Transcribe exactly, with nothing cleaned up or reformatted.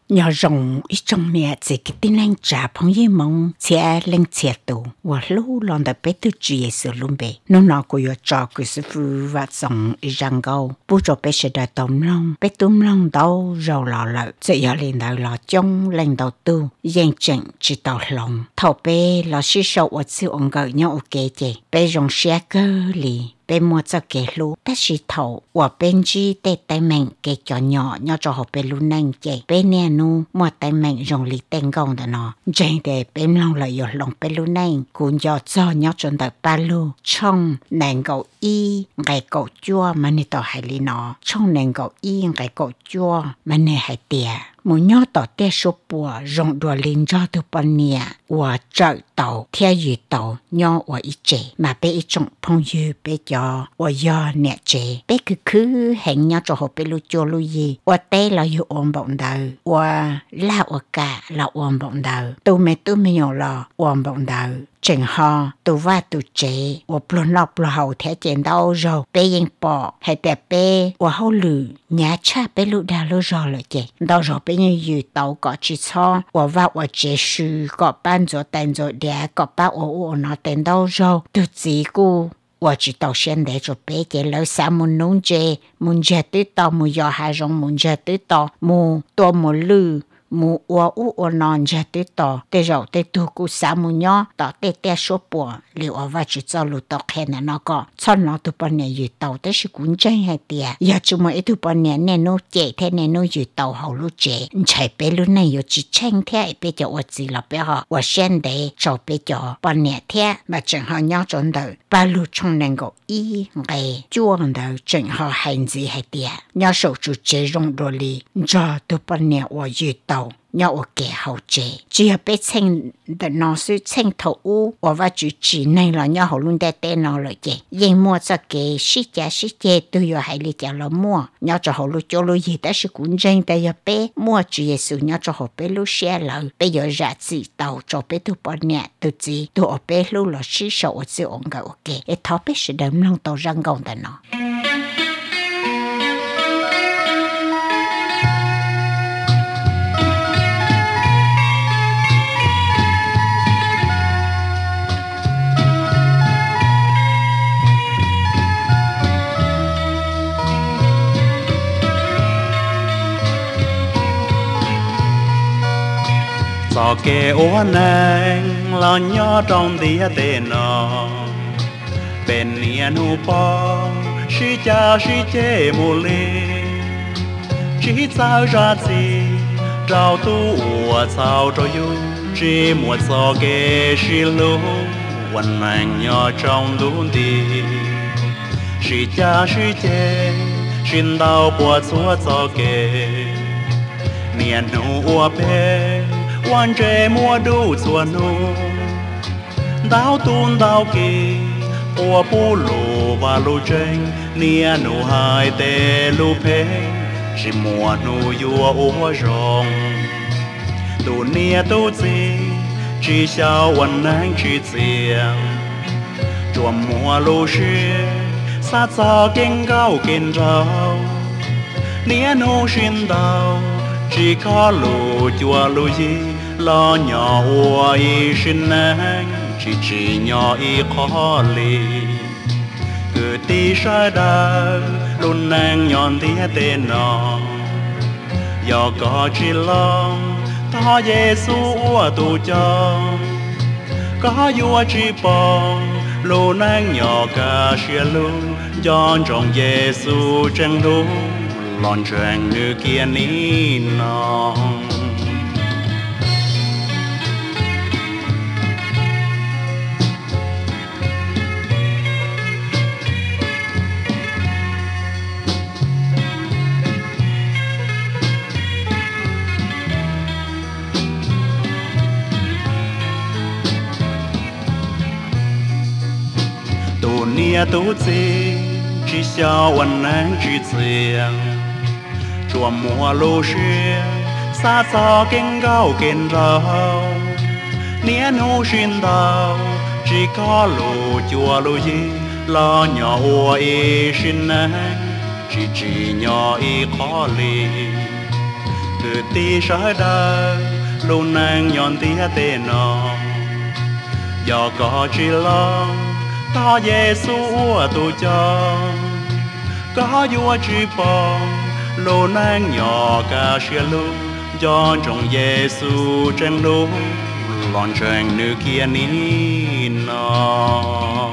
nhờ rồng ít trong nhà chỉ cái tin anh trả phong như mong chia lên chia tù và lúc lần đầu bé tu chỉ sự luôn bé nó nó của yo cho cái sư phụ và rồng ít răng câu bố cho bé sẽ đợi tôm long bé tôm long đâu rồi lò lợ sẽ yo lên đầu lò trong lên đầu tu yên chỉnh chỉ tàu lòng thầu bé lò sĩ sầu ở siêu ông gợi nhau ok chị bé rồng xe cơ lì bé mua cho cái lú bé chỉ thầu và bên chi tê tay mình cái cho nhỏ nhỏ cho học bé lú nành chị bé nè nu mua tay mình rồng lì tên gông đó nó trên để bé long lại yo lòng bé lú nành cũng cho cho nhỏ chuẩn đợi ba lú trong nàng cậu y ngày cậu chua mà nè tao hay li nó trong nàng cậu y ngày cậu chua mà nè hay tiệt một nhỏ tàu té số bùa rong đùa lên cho tụi bọn nè và trợ tàu theo dư tàu nhỏ và ít trẻ mà bé ít trong phong dư bé cho và do nè trẻ bé cứ cứ hẹn nhau cho họ bé lu cho lu gì và té là yêu ôm bọng đầu và lao ở cả là ôm bọng đầu tụi mẹ tụi mẹ nhỏ là ôm bọng đầu chừng họ tụi va tụi trẻ và plon lọc là hậu thế chuyện đâu rồi bé yên bỏ hay đẹp bé và hậu lử nhà cha bé lu đào lu rồi là chị đâu rồi bé như dự tàu có chỉ cho và vào ở chế sư có ban rồi tên rồi để có bao ổ ổ nó tên đâu rồi tụi gì cô我知道现在就别个老三门农者，门者对到木要还让门者对到木多木路。mu ua u u non ja te to te rau te tu ku sa mu nyo to te te so po li o va chi cho lu to khen na no ko chon no tu pa ne yu tao te shi kun chen hai tia ya chu mo e tu pa ne ne no che the ne no yu tao hao lu che chai pe lu ne yo chi chen the pe jo wa ji la pe ha wa shen de cho pe jo pa ne the ma chen ha nya chon de ba lu chong nen go i ngai chuang de chen ha han ji hai tia nya so chu che rong do li ja tu pa ne wa yu tao nhau ở kẻ hậu chế chỉ là bé xem để nó sẽ xem thấu và và chỉ chỉ này là nhau hậu luôn để tên nó rồi chế nhưng mua cho cái sĩ giá sĩ chế tôi giờ hay đi chợ là mua nhau cho hậu luôn cho luôn gì đó sẽ cũng tranh tại giờ bé mua chỉ sự nhau cho hậu bé luôn xe lại bây giờ ra chỉ tàu cho bé tôi bỏ nhẹ tôi chỉ tôi ở bé luôn là sĩ sầu ở siêu ông gạo ok để tháo bé sẽ đâm lòng tàu răng gồng tại nó cho kẻ oan anh lo nhớ trong tia tên nó bên nia nu po chỉ cha chỉ chế mù lì chỉ sao ra gì trao tu ua sao cho yêu chỉ muốn cho kẻ chỉ luวันanh nhớ trong luôn đi chỉ cha chỉ chế xin đau buồn xóa cho kẻ nia nu ua peวันเจมัวดูส่วนนูดาวตูนดาวกีอัวปูลูวาลูเจงเนียนูหายเตลูเพชิมัวนูยัวอัวจงตูเนียตูจีจีเช้าวันนั้นจีเจียงจวมมัวลูเชียซาซาเก่งเก้าเก่งเจ้าเนียนูชินดาวchỉ có lù chùa lù gì lo nhỏ uai xin anh chỉ chỉ nhỏ y khó lì cứ tí sai đời luôn nàng nhọn tía tên nó do có chỉ lòng ta Giêsu ua tu cho có vua chỉ bom luôn nàng nhỏ cả xia luôn do trong Giêsu chân đúng lon chuyện như kia ní nó tu nia tu chi chỉ saoวันนั้นchỉ riêng chùa mùa lô xuyên xa xa kinh cao kinh rau nia nô xin đào chỉ có lô chùa lô gì lo nhỏ y xin anh chỉ chỉ nhỏ y khó lì cứ tí sỏi đời luôn nàng nhọn tía tê nọ do có chỉ lo có Giêsu ua tu cho có vua chỉ bom lô nàng nhỏ cả xia lu do trong Giêsu tranh đúng lon tranh nữ kia ní nọ